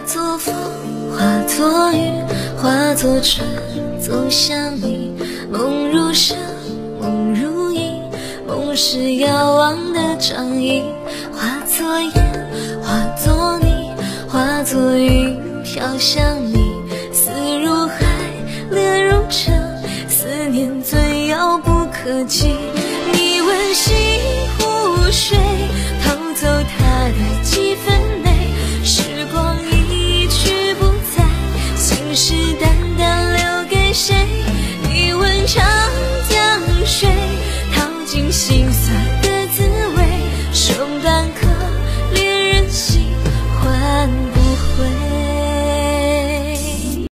作风，化作雨，化作春，走向你。梦如声，梦如影，梦是遥望的掌印。化作烟，化作泥，化作云，飘向你。思如海，恋如城，思念最遥不可及。